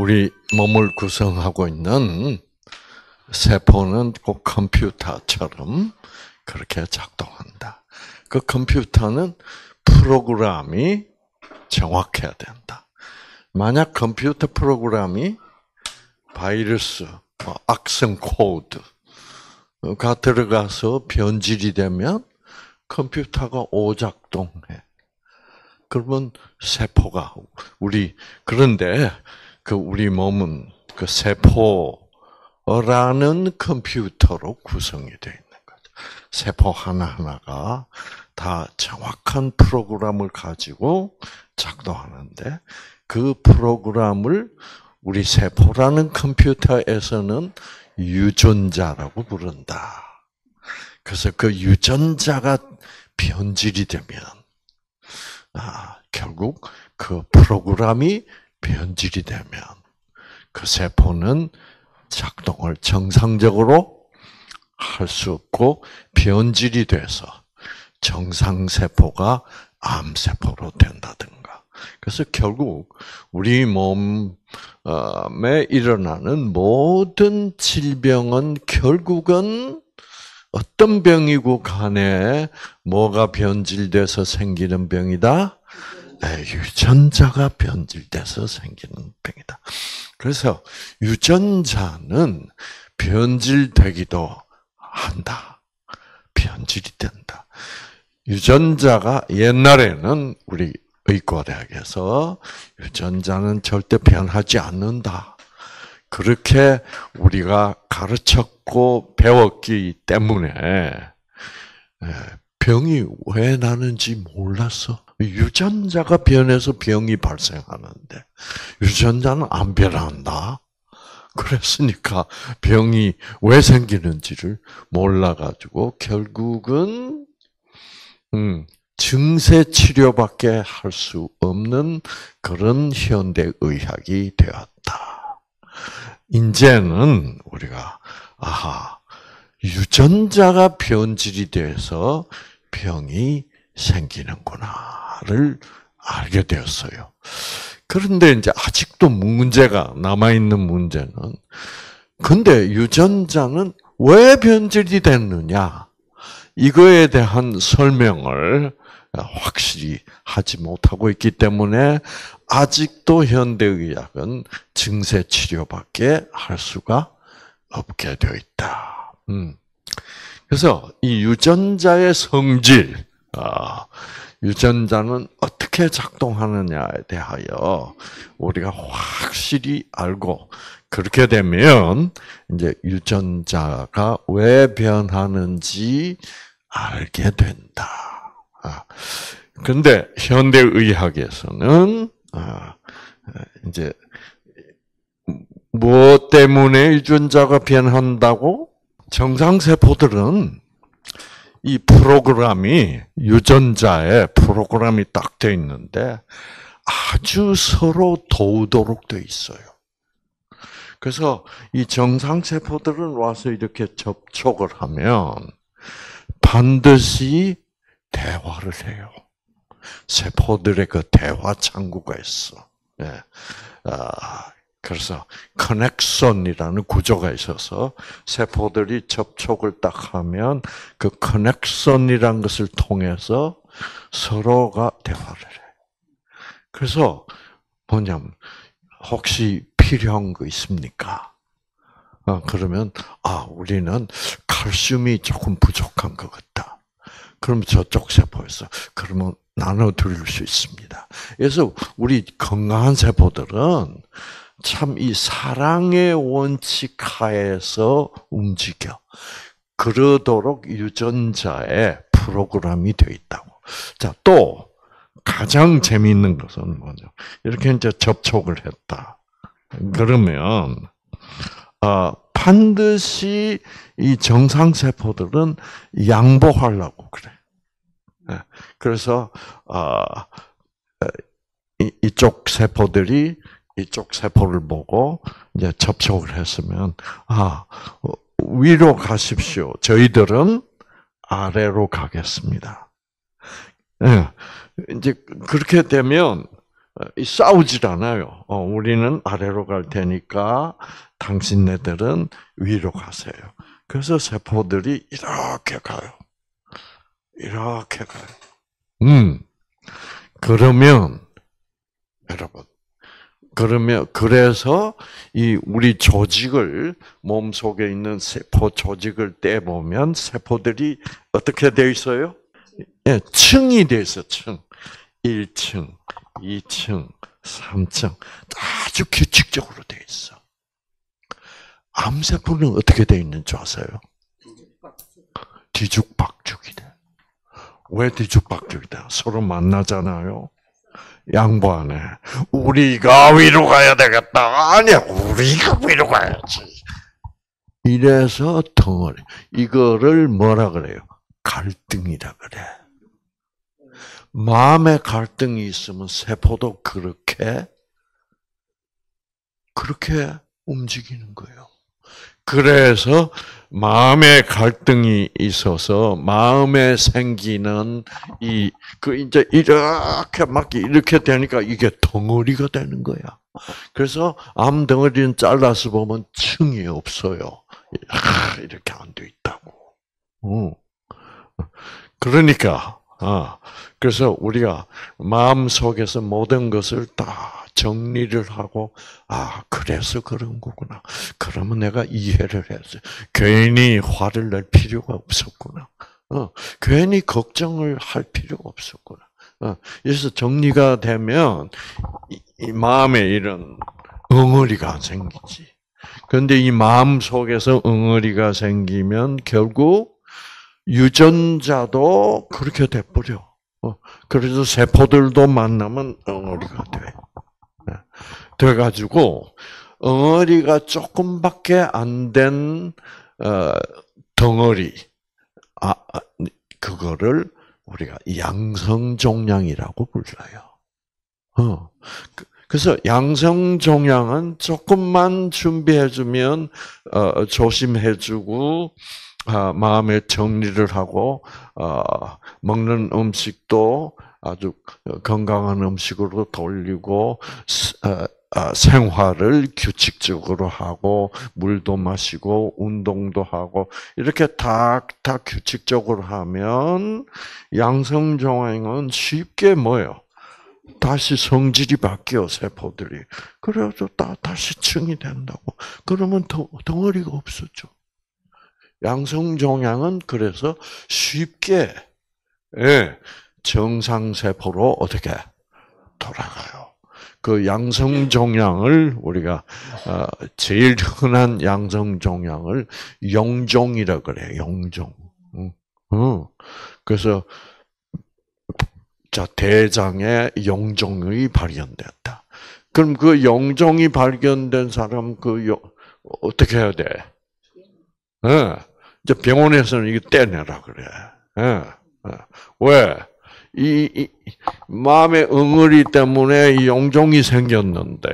우리 몸을 구성하고 있는 세포는 꼭 컴퓨터처럼 그렇게 작동한다. 그 컴퓨터는 프로그램이 정확해야 된다. 만약 컴퓨터 프로그램이 바이러스, 악성 코드가 들어가서 변질이 되면 컴퓨터가 오작동해. 그러면 세포가 그런데 우리 몸은 그 세포라는 컴퓨터로 구성이 되어 있는 거죠. 세포 하나하나가 다 정확한 프로그램을 가지고 작동하는데 그 프로그램을 우리 세포라는 컴퓨터에서는 유전자라고 부른다. 그래서 그 유전자가 변질이 되면 결국 그 프로그램이 변질이 되면 그 세포는 작동을 정상적으로 할 수 없고 변질이 돼서 정상세포가 암세포로 된다든가. 그래서 결국 우리 몸에 일어나는 모든 질병은 결국은 어떤 병이고 간에 뭐가 변질돼서 생기는 병이다? 유전자가 변질돼서 생기는 병이다. 그래서 유전자는 변질되기도 한다. 변질이 된다. 유전자가 옛날에는 우리 의과대학에서 유전자는 절대 변하지 않는다. 그렇게 우리가 가르쳤고 배웠기 때문에 병이 왜 나는지 몰랐어. 유전자가 변해서 병이 발생하는데 유전자는 안 변한다. 그랬으니까 병이 왜 생기는지를 몰라가지고 결국은 증세 치료밖에 할 수 없는 그런 현대 의학이 되었다. 이제는 우리가 유전자가 변질이 돼서 병이 생기는구나를 알게 되었어요. 그런데 이제 아직도 문제가 남아있는 문제는 근데 유전자는 왜 변질이 됐느냐 이거에 대한 설명을 확실히 하지 못하고 있기 때문에 아직도 현대의학은 증세 치료밖에 할 수가 없게 되어 있다. 그래서 이 유전자의 성질, 유전자는 어떻게 작동하느냐에 대하여 우리가 확실히 알고 그렇게 되면 이제 유전자가 왜 변하는지 알게 된다. 그런데 현대 의학에서는 이제 무엇 때문에 유전자가 변한다고? 정상세포들은 이 프로그램이 유전자에 프로그램이 딱 돼 있는데 아주 서로 도우도록 돼 있어요. 그래서 이 정상세포들은 와서 이렇게 접촉을 하면 반드시 대화를 해요. 세포들의 그 대화 창구가 있어. 그래서 커넥션이라는 구조가 있어서 세포들이 접촉을 딱 하면 그 커넥션이라는 것을 통해서 서로가 대화를 해. 그래서 뭐냐면 혹시 필요한 거 있습니까? 그러면 우리는 칼슘이 조금 부족한 것 같다. 그럼 저쪽 세포에서 그러면 나눠 드릴 수 있습니다. 그래서 우리 건강한 세포들은 참 이 사랑의 원칙 하에서 움직여. 그러도록 유전자에 프로그램이 되어 있다고. 자, 또 가장 재미있는 것은 뭐죠? 이렇게 이제 접촉을 했다. 그러면 반드시 이 정상 세포들은 양보하려고 그래. 그래서 이쪽 세포들이 이쪽 세포를 보고 이제 접촉을 했으면 위로 가십시오. 저희들은 아래로 가겠습니다. 이제 그렇게 되면 싸우질 않아요. 우리는 아래로 갈 테니까 당신네들은 위로 가세요. 그래서 세포들이 이렇게 가요. 이렇게 가요. 그러면 여러분, 그래서 이 우리 조직을 몸 속에 있는 세포 조직을 떼보면 세포들이 어떻게 돼 있어요? 예, 층이 돼 있어. 층. 1층, 2층, 3층 아주 규칙적으로 돼 있어. 암세포는 어떻게 돼 있는 줄 아세요? 뒤죽박죽이 돼. 왜 뒤죽박죽이 돼? 서로 만나잖아요. 양보 안 해. 우리가 위로 가야 되겠다. 아니야, 우리가 위로 가야지. 이래서 덩어리. 이거를 뭐라 그래요? 갈등이라 그래. 마음의 갈등이 있으면 세포도 그렇게 움직이는 거예요. 그래서 마음의 갈등이 있어서 마음에 생기는 이제 이렇게 되니까 이게 덩어리가 되는 거야. 그래서 암 덩어리는 잘라서 보면 층이 없어요. 이렇게 안 돼 있다고. 그러니까 그래서 우리가 마음 속에서 모든 것을 다 정리를 하고, 그래서 그런 거구나. 그러면 내가 이해를 했어요. 괜히 화를 낼 필요가 없었구나. 괜히 걱정을 할 필요가 없었구나. 그래서 정리가 되면 이 마음에 이런 엉어리가 안 생기지. 그런데 이 마음 속에서 엉어리가 생기면 결국 유전자도 그렇게 돼버려. 그래서 세포들도 만나면 엉어리가 돼. 돼가지고 엉어리가 조금밖에 안 된 덩어리, 그거를 우리가 양성종양이라고 불러요. 그래서 양성종양은 조금만 준비해주면 조심해주고 마음의 정리를 하고 먹는 음식도 아주 건강한 음식으로 돌리고 생활을 규칙적으로 하고 물도 마시고 운동도 하고 이렇게 다 규칙적으로 하면 양성종양은 쉽게 뭐예요? 다시 성질이 바뀌어 세포들이. 그래서 다시 층이 된다고. 그러면 덩어리가 없었죠. 양성종양은 그래서 쉽게 정상세포로 어떻게 돌아가요. 그 양성종양을 우리가 제일 흔한 양성종양을 용종이라 그래요. 용종. 그래서 대장에 용종이 발견됐다. 그럼 그 용종이 발견된 사람 어떻게 해야 돼? 이제 병원에서는 이거 떼내라 그래. 왜? 이 마음의 엉어리 때문에 이 용종이 생겼는데,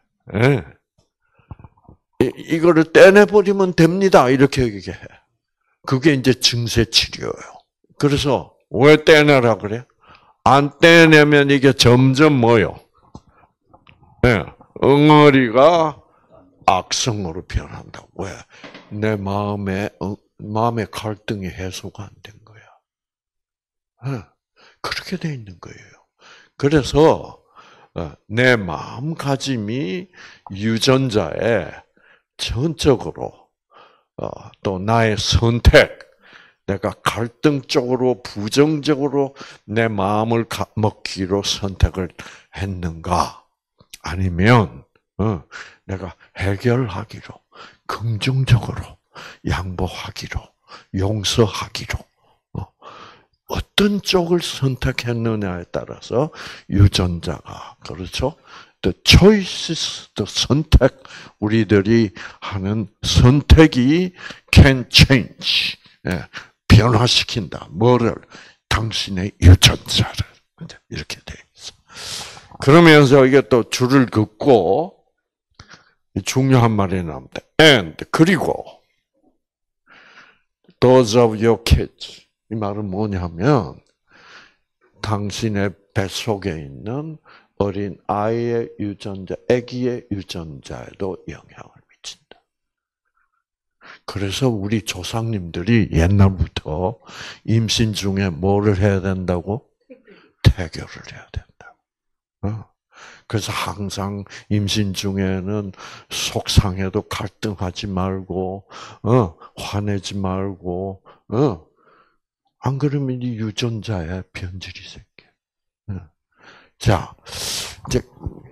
이거를 떼내버리면 됩니다. 이렇게 얘기해. 그게 이제 증세 치료예요. 그래서 왜 떼내라 그래? 안 떼내면 이게 점점 뭐요? 엉어리가 악성으로 변한다고. 왜? 내 마음의 갈등이 해소가 안 된 거야. 그렇게 돼 있는 거예요. 그래서 내 마음가짐이 유전자에 전적으로 또 나의 선택, 내가 갈등 쪽으로 부정적으로 내 마음을 먹기로 선택을 했는가? 아니면 내가 해결하기로, 긍정적으로, 양보하기로, 용서하기로 어떤 쪽을 선택했느냐에 따라서 유전자가 그렇죠? The choices, the 선택, 우리들이 하는 선택이 can change, 변화시킨다. 뭐를? 당신의 유전자를. 이렇게 돼 있어. 그러면서 이게 또 줄을 긋고 중요한 말이 나옵니다. And 그리고 those of your kids. 이 말은 뭐냐면 당신의 뱃속에 있는 어린 아이의 유전자, 아기의 유전자에도 영향을 미친다. 그래서 우리 조상님들이 옛날부터 임신 중에 뭐를 해야 된다고? 태교를 해야 된다. 그래서 항상 임신 중에는 속상해도 갈등하지 말고, 화내지 말고, 안 그러면 이 유전자에 변질이 생겨. 자, 이제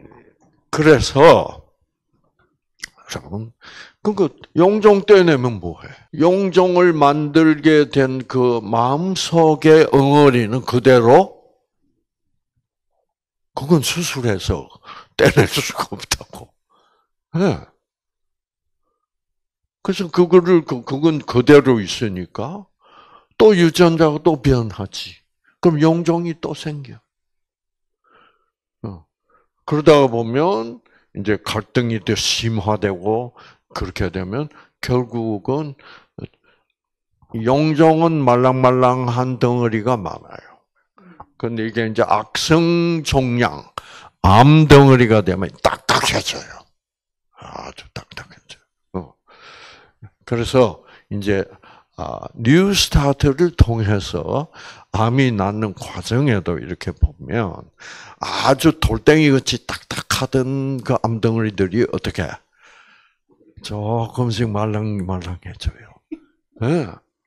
그래서 여러분, 그 용종 떼내면 뭐해? 용종을 만들게 된 그 마음속의 엉어리는 그대로 그건 수술해서 떼낼 수가 없다고. 네. 그래서 그건 그대로 있으니까 또 유전자가 또 변하지. 그럼 용종이 또 생겨. 그러다가 보면 이제 갈등이 더 심화되고 그렇게 되면 결국은 용종은 말랑말랑한 덩어리가 많아요. 근데 이게 이제 악성 종양, 암 덩어리가 되면 딱딱해져요. 아주 딱딱해져요. 그래서 이제 뉴스타트를 통해서 암이 낫는 과정에도 이렇게 보면 아주 돌덩이같이 딱딱하던 그 암덩어리들이 어떻게 조금씩 말랑말랑해져요. 네.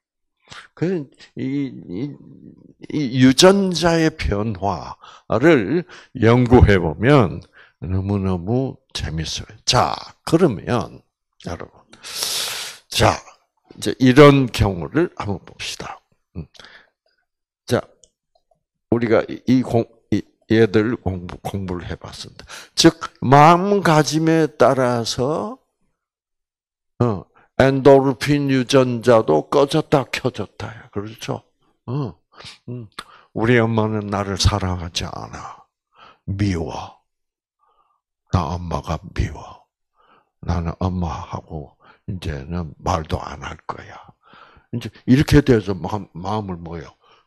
이 유전자의 변화를 연구해 보면 너무너무 재밌어요. 자, 그러면 여러분, 자 이제 이런 경우를 한번 봅시다. 자, 우리가 얘들 공부를 해봤습니다. 즉 마음가짐에 따라서 엔도르핀 유전자도 꺼졌다 켜졌다. 그렇죠? 우리 엄마는 나를 사랑하지 않아. 미워. 나 엄마가 미워. 나는 엄마하고 이제는 말도 안 할 거야. 이제 이렇게 돼서 마음을 뭐요?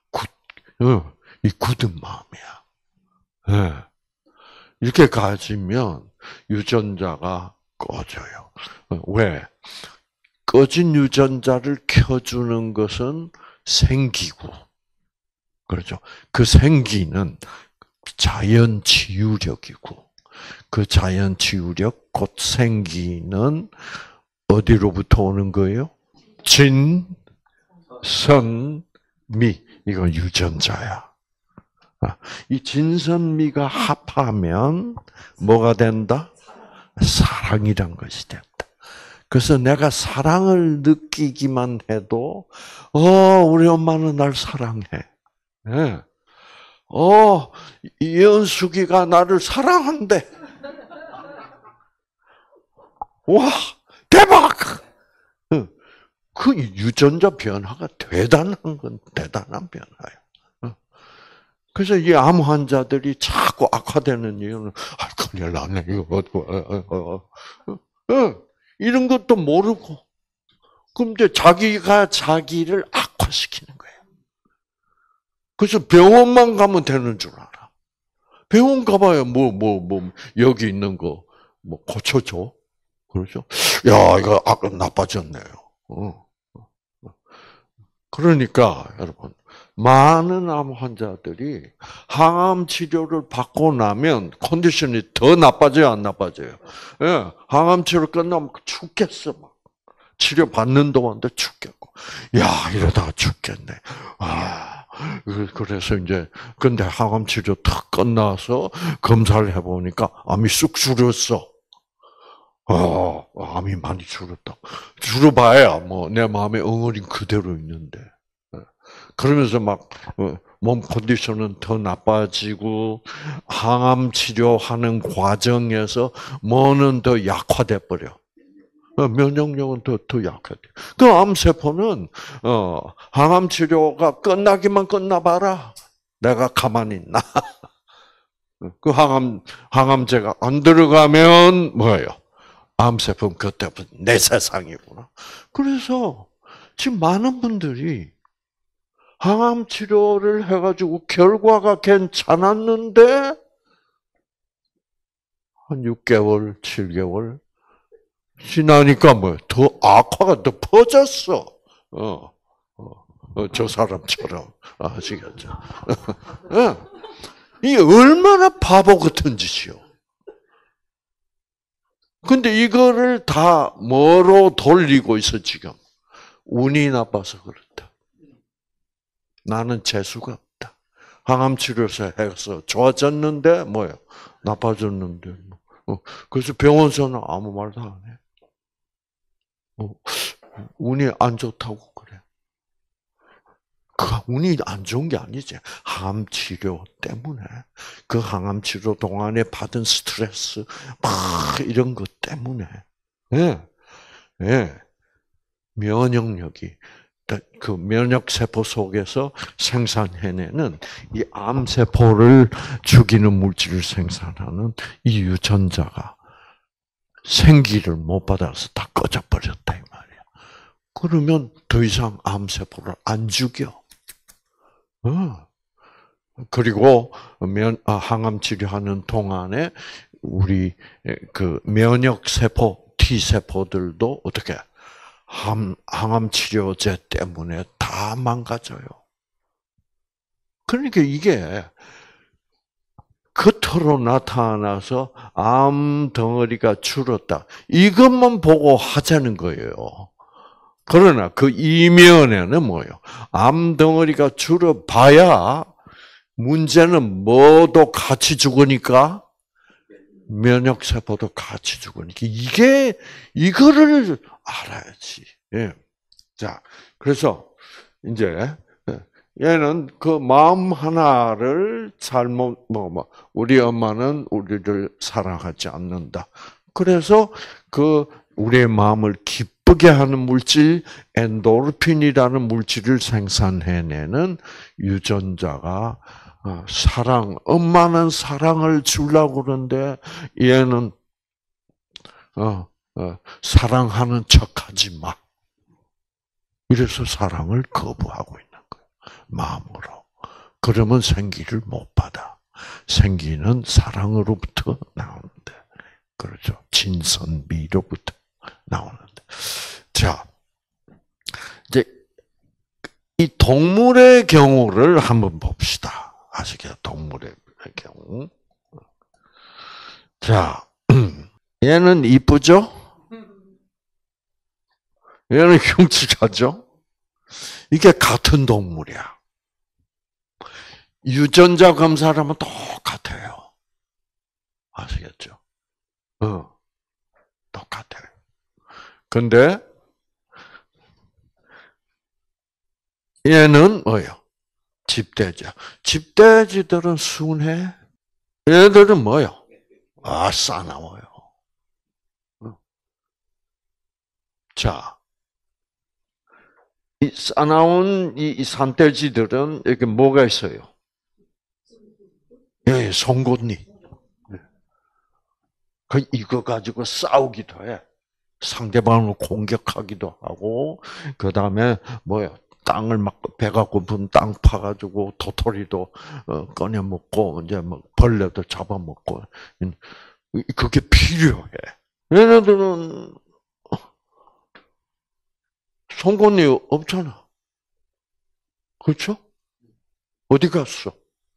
이 굳은 마음이야. 네. 이렇게 가지면 유전자가 꺼져요. 왜? 꺼진 유전자를 켜주는 것은 생기고, 그렇죠? 그 생기는 자연 치유력이고, 그 자연 치유력, 곧 생기는 어디로부터 오는 거예요? 진, 선, 미. 이건 유전자야. 이 진선미가 합하면 뭐가 된다? 사랑이란 것이 된다. 그래서 내가 사랑을 느끼기만 해도, 우리 엄마는 날 사랑해. 네. 이현숙이가 나를 사랑한대. 와, 대박! 그 유전자 변화가 대단한 건 대단한 변화예요. 그래서 이 암 환자들이 자꾸 악화되는 이유는, 큰일 났네, 이거. 이런 것도 모르고. 그럼 이제 자기가 자기를 악화시키는 거예요. 그래서 병원만 가면 되는 줄 알아. 병원 가봐야 여기 있는 거, 고쳐줘. 그렇죠? 야, 이거 나빠졌네요. 그러니까, 여러분, 많은 암 환자들이 항암 치료를 받고 나면 컨디션이 더 나빠져요, 안 나빠져요? 예, 항암 치료 끝나면 죽겠어, 막. 치료 받는 동안도 죽겠고. 야, 이러다가 죽겠네. 그래서 이제, 근데 항암 치료 탁 끝나서 검사를 해보니까 암이 쑥 줄었어. 암이 많이 줄었다. 줄어봐야 내 마음에 엉어린 그대로 있는데. 그러면서 막 몸 컨디션은 더 나빠지고 항암 치료하는 과정에서 뭐는 더 약화돼 버려. 면역력은 더 약화돼. 그 암세포는 항암 치료가 끝나기만 끝나봐라. 내가 가만히 있나? 그 항암제가 안 들어가면 뭐예요? 암세포는 그때부터 내 세상이구나. 그래서 지금 많은 분들이 항암 치료를 해가지고 결과가 괜찮았는데 한 6개월, 7개월 지나니까 뭐 더 악화가 더 퍼졌어. 저 사람처럼 아시겠죠? 이게 얼마나 바보 같은 짓이요. 근데 이거를 다 뭐로 돌리고 있어 지금? 운이 나빠서 그렇다. 나는 재수가 없다. 항암 치료서 해서 좋아졌는데 뭐요? 나빠졌는데. 그래서 병원에서는 아무 말도 안 해. 운이 안 좋다고 그래. 그 운이 안 좋은 게 아니지. 항암 치료 때문에. 그 항암 치료 동안에 받은 스트레스, 막 이런 것 때문에. 예. 예. 면역력이, 그 면역세포 속에서 생산해내는 이 암세포를 죽이는 물질을 생산하는 이 유전자가 생기를 못 받아서 다 꺼져버렸다, 이 말이야. 그러면 더 이상 암세포를 안 죽여. 그리고 항암 치료하는 동안에 우리 그 면역 세포 T 세포들도 어떻게 항암 치료제 때문에 다 망가져요. 그러니까 이게 겉으로 나타나서 암 덩어리가 줄었다. 이것만 보고 하자는 거예요. 그러나 그 이면에는 뭐예요? 암 덩어리가 줄어봐야 문제는 뭐도 같이 죽으니까 면역 세포도 같이 죽으니까 이거를 알아야지. 예. 자, 그래서 이제 얘는 그 마음 하나를 잘못 우리 엄마는 우리를 사랑하지 않는다. 그래서 그 우리의 마음을 기쁘게 하는 물질 엔도르핀이라는 물질을 생산해내는 유전자가 엄마는 사랑을 주려고 그러는데 얘는 사랑하는 척하지 마. 이래서 사랑을 거부하고 있는 거예요. 마음으로. 그러면 생기를 못 받아. 생기는 사랑으로부터 나오는데. 그렇죠. 진선미로부터 나오는데. 자, 이제 이 동물의 경우를 한번 봅시다. 아시겠죠? 동물의 경우. 자, 얘는 이쁘죠? 얘는 흉측하죠? 이게 같은 동물이야. 유전자 검사를 하면 똑같아요. 아시겠죠? 똑같아요. 근데 얘는 뭐예요? 집돼지야. 집돼지들은 순해. 얘들은 뭐예요? 싸나워요. 자, 이 싸나운 이 산돼지들은 이렇게 뭐가 있어요? 예, 송곳니. 이거 가지고 싸우기도 해. 상대방을 공격하기도 하고, 그 다음에 뭐야? 땅을 막 배가 고픈 땅 파가지고 도토리도 꺼내 먹고 이제 뭐 벌레도 잡아먹고 그게 필요해. 얘네들은 송곳니 없잖아. 그렇죠? 어디 갔어?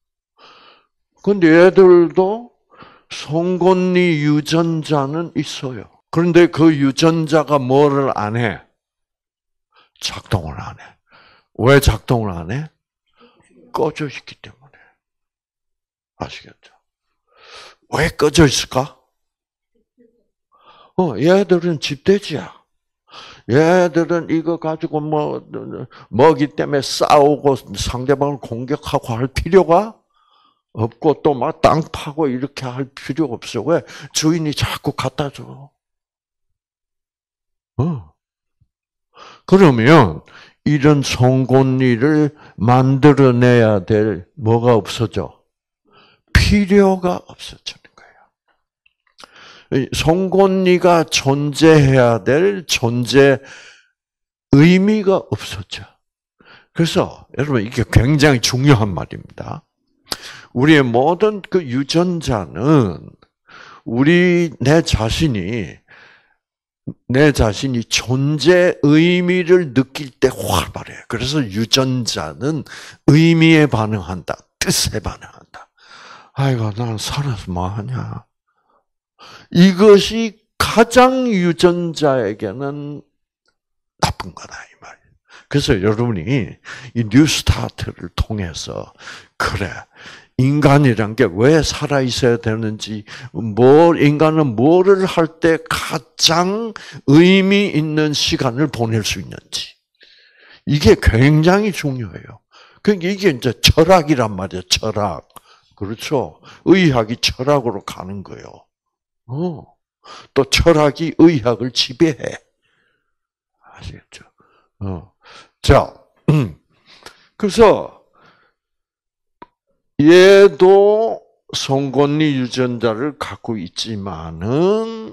근데 얘들도 송곳니 유전자는 있어요. 그런데 그 유전자가 뭐를 안 해? 작동을 안 해. 왜 작동을 안 해? 꺼져 있기 때문에. 아시겠죠? 왜 꺼져 있을까? 얘들은 집돼지야. 얘들은 이거 가지고 먹이 때문에 싸우고 상대방을 공격하고 할 필요가 없고 또 막 땅 파고 이렇게 할 필요 없어. 왜? 주인이 자꾸 갖다 줘. 그러면 이런 송곳니를 만들어내야 될 뭐가 없어져? 필요가 없어지는 거예요. 송곳니가 존재해야 될 존재 의미가 없어져. 그래서 여러분 이게 굉장히 중요한 말입니다. 우리의 모든 그 유전자는 내 자신이 존재 의미를 느낄 때 활발해요. 그래서 유전자는 의미에 반응한다. 뜻에 반응한다. 아이고, 난 살아서 뭐하냐. 이것이 가장 유전자에게는 나쁜 거다, 이 말이에요. 그래서 여러분이 이 뉴스타트를 통해서, 그래, 인간이란 게 왜 살아있어야 되는지, 인간은 뭐를 할 때 가장 의미 있는 시간을 보낼 수 있는지. 이게 굉장히 중요해요. 그러니까 이게 이제 철학이란 말이에요, 철학. 그렇죠? 의학이 철학으로 가는 거예요. 또 철학이 의학을 지배해. 아시겠죠? 자, 그래서 얘도 송곳니 유전자를 갖고 있지만은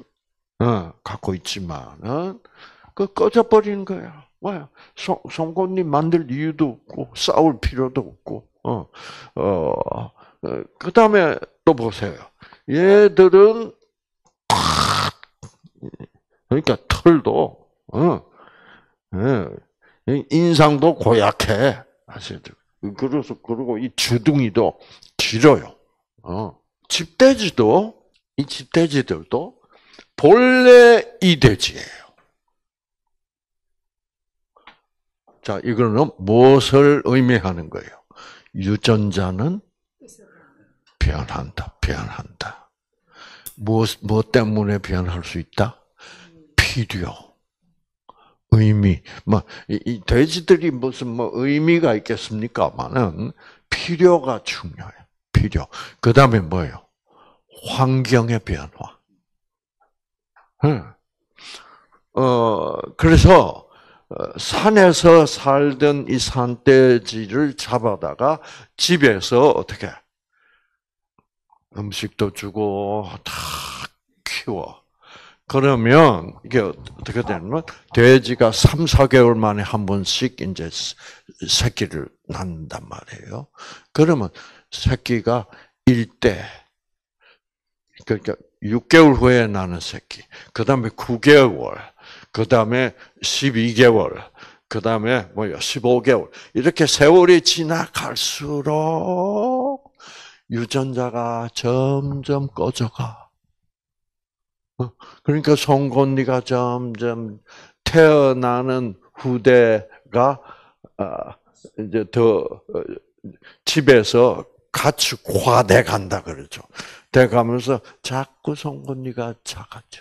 그 꺼져버리는 거야. 뭐야? 송곳니 만들 이유도 없고 싸울 필요도 없고. 그 다음에 또 보세요. 얘들은 그러니까 털도 인상도 고약해. 아시죠? 그리고 이 주둥이도 길어요. 이 집돼지들도 본래 이 돼지예요. 자, 이거는 무엇을 의미하는 거예요? 유전자는 변한다. 무엇 때문에 변할 수 있다? 필요, 의미. 이 돼지들이 무슨 의미가 있겠습니까만은 필요가 중요해요. 필요. 그 다음에 뭐예요? 환경의 변화. 그래서 산에서 살던 이 산돼지를 잡아다가 집에서 어떻게 음식도 주고 다 키워. 그러면 이게 어떻게 되냐면 돼지가 3, 4개월 만에 한 번씩 이제 새끼를 낳는단 말이에요. 그러면 새끼가 1대, 그러니까 6개월 후에 나는 새끼, 그 다음에 9개월, 그 다음에 12개월, 그 다음에 15개월. 이렇게 세월이 지나갈수록 유전자가 점점 꺼져가. 그러니까 송곳니가 점점 태어나는 후대가 이제 더 집에서 가축화돼 간다 그러죠. 돼 가면서 자꾸 송곳니가 작아져.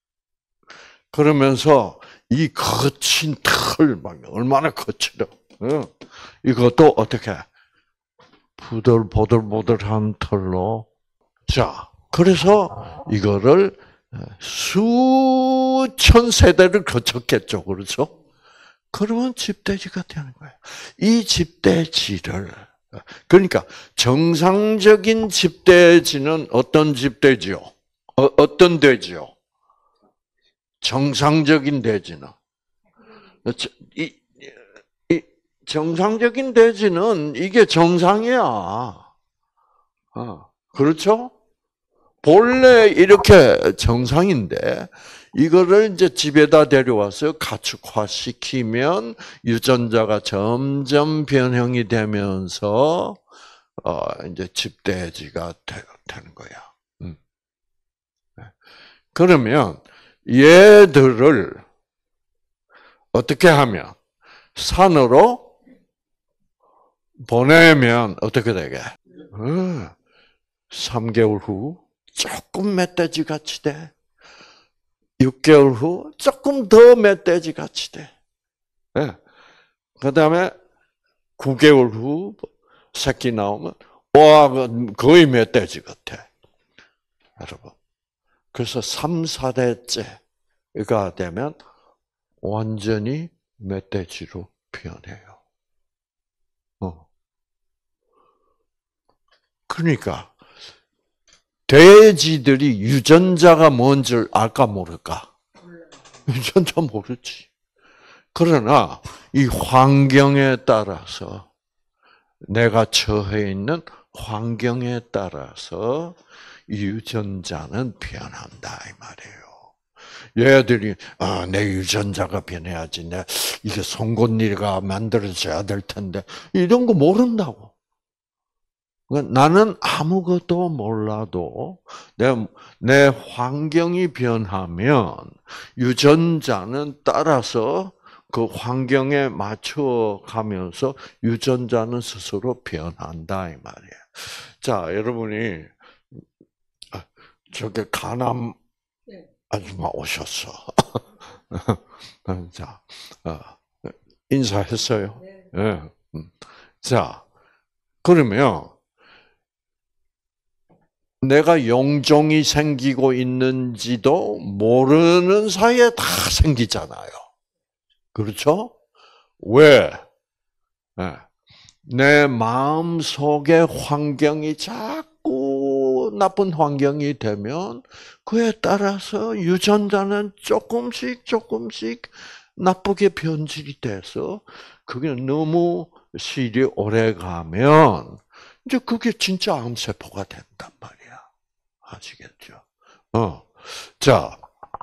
그러면서 이 거친 털, 얼마나 거칠어. 이것도 어떻게 보들보들한 털로. 자, 그래서 이거를 수천 세대를 거쳤겠죠. 그렇죠? 그러면 집돼지가 되는 거예요. 이 집돼지를, 그러니까 정상적인 집돼지는 어떤 집돼지요? 어떤 돼지요? 정상적인 돼지는. 정상적인 돼지는 이게 정상이야. 그렇죠? 본래 이렇게 정상인데 이거를 이제 집에다 데려와서 가축화시키면 유전자가 점점 변형이 되면서 이제 집돼지가 되는 거야. 그러면 얘들을 어떻게 하면 산으로 보내면 어떻게 되게? 3개월 후 조금 멧돼지 같이 돼. 6개월 후 조금 더 멧돼지 같이 돼. 그 다음에 9개월 후 새끼 나오면 와, 거의 멧돼지 같아. 여러분. 그래서 3, 4대째가 되면 완전히 멧돼지로 변해요. 그러니까 돼지들이 유전자가 뭔지 알까 모를까? 유전자 모르지. 그러나 이 환경에 따라서 내가 처해 있는 환경에 따라서 유전자는 변한다 이 말이에요. 얘들이 내 유전자가 변해야지. 이게 송곳니가 만들어져야 될 텐데 이런 거 모른다고. 나는 아무것도 몰라도 내 환경이 변하면 유전자는 따라서 그 환경에 맞춰가면서 유전자는 스스로 변한다 이 말이에요. 자, 여러분이 저게 가남 아줌마 오셨어. 자, 인사했어요. 네. 자, 그러면 내가 용종이 생기고 있는지도 모르는 사이에 다 생기잖아요. 그렇죠? 왜? 네. 내 마음 속의 환경이 자꾸 나쁜 환경이 되면 그에 따라서 유전자는 조금씩 나쁘게 변질이 돼서 그게 너무 시일이 오래 가면 이제 그게 진짜 암세포가 된단 말이야. 아시겠죠? 자,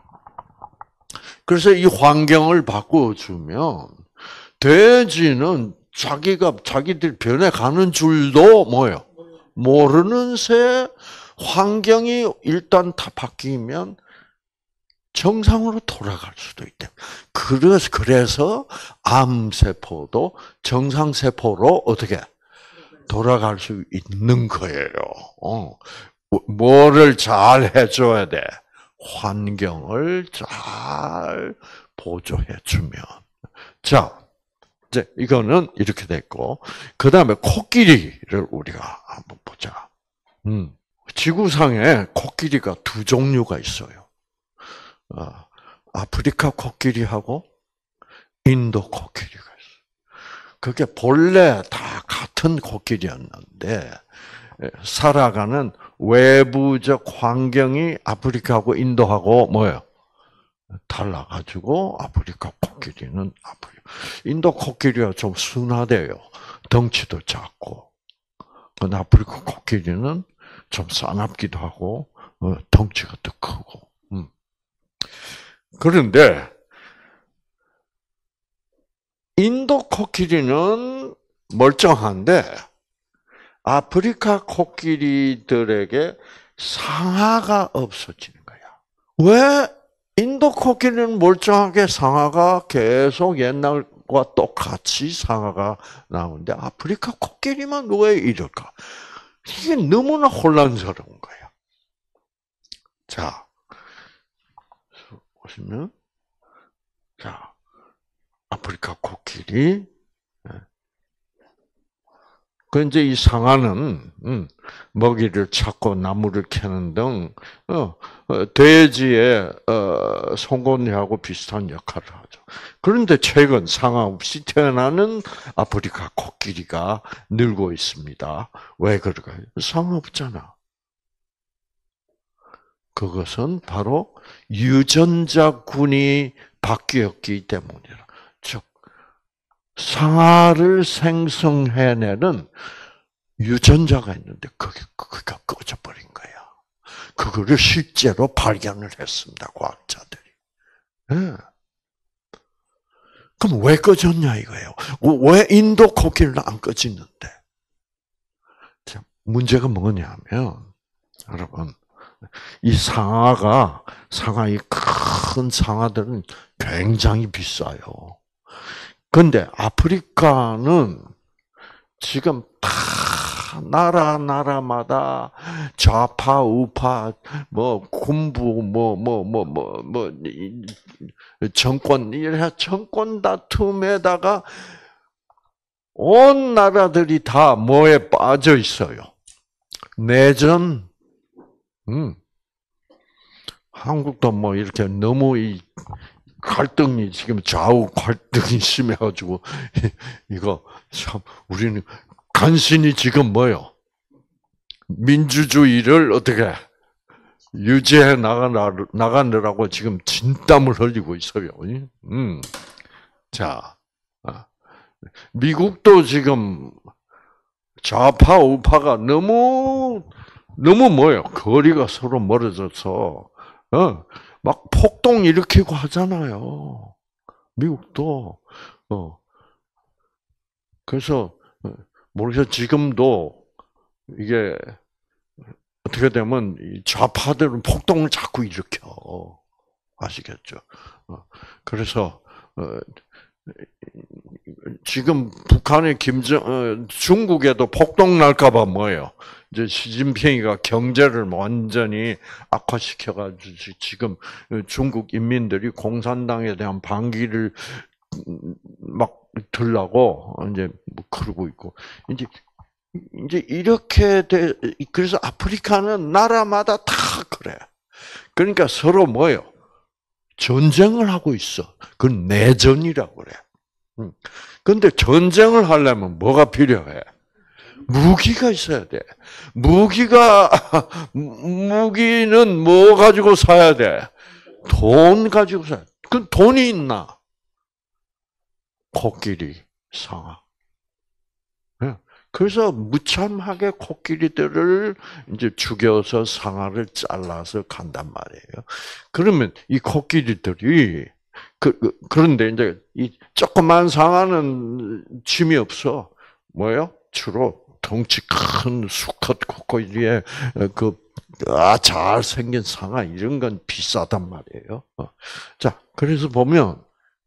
그래서 이 환경을 바꿔주면 돼지는 자기들 변해가는 줄도 뭐요? 모르는 새 환경이 일단 다 바뀌면 정상으로 돌아갈 수도 있대. 그래서 암세포도 정상세포로 어떻게 돌아갈 수 있는 거예요. 뭐를 잘 해줘야 돼? 환경을 잘 보조해주면. 자, 이제 이거는 이렇게 됐고, 그 다음에 코끼리를 우리가 한번 보자. 지구상에 코끼리가 두 종류가 있어요. 아프리카 코끼리하고 인도 코끼리가 있어요. 그게 본래 다 같은 코끼리였는데, 살아가는 외부적 환경이 아프리카하고 인도하고 뭐예요? 달라가지고 아프리카 코끼리는 인도 코끼리가 좀 순하대요. 덩치도 작고. 근데 아프리카 코끼리는 좀 싸납기도 하고 덩치가 더 크고. 그런데 인도 코끼리는 멀쩡한데 아프리카 코끼리들에게 상아가 없어지는 거야. 왜? 인도 코끼리는 멀쩡하게 상아가 계속 옛날과 똑같이 상아가 나오는데 아프리카 코끼리만 왜 이럴까? 이게 너무나 혼란스러운 거야. 자, 보시면, 자, 아프리카 코끼리. 그 이제 이 상아는 먹이를 찾고 나무를 캐는 등 돼지의 송곳니하고 비슷한 역할을 하죠. 그런데 최근 상아 없이 태어나는 아프리카 코끼리가 늘고 있습니다. 왜 그럴까요? 상아 없잖아. 그것은 바로 유전자군이 바뀌었기 때문이라. 즉 상아를 생성해내는 유전자가 있는데 그게 꺼져버린 거야. 그거를 실제로 발견을 했습니다. 과학자들이. 네. 그럼 왜 꺼졌냐 이거예요. 왜 인도 코끼리는 안 꺼지는데? 문제가 뭐냐면 여러분 이 상아의 큰 상아들은 굉장히 비싸요. 근데 아프리카는 지금 다 나라마다 좌파, 우파, 군부, 정권, 이래 정권 다툼에다가 온 나라들이 다 뭐에 빠져 있어요? 내전, 한국도 이렇게 너무 이 갈등이 지금 좌우 갈등이 심해가지고 이거 참 우리는 간신히 지금 민주주의를 어떻게 유지해 나가느라고 지금 진땀을 흘리고 있어요. 자, 미국도 지금 좌파 우파가 너무 너무 뭐예요? 거리가 서로 멀어져서 막 폭동 일으키고 하잖아요. 미국도 그래서 모르겠어요. 지금도 이게 어떻게 되면 이 좌파들은 폭동을 자꾸 일으켜. 아시겠죠? 그래서 지금 북한의 중국에도 폭동 날까봐 뭐예요? 이제 시진핑이가 경제를 완전히 악화시켜가지고 지금 중국 인민들이 공산당에 대한 반기를 막 들라고 이제 뭐 그러고 있고 이제 이렇게 그래서 아프리카는 나라마다 다 그래. 그러니까 서로 뭐예요? 전쟁을 하고 있어. 그건 내전이라고 그래. 근데 전쟁을 하려면 뭐가 필요해? 무기가 있어야 돼. 무기는 뭐 가지고 사야 돼? 돈 가지고 사야 돼. 그 돈이 있나? 코끼리, 상아. 그래서 무참하게 코끼리들을 이제 죽여서 상아를 잘라서 간단 말이에요. 그러면 이 코끼리들이 그런데 이제 이 조그만 상아는 침이 없어. 뭐요? 주로 덩치 큰 수컷 코끼리에 잘생긴 상아 이런 건 비싸단 말이에요. 자, 그래서 보면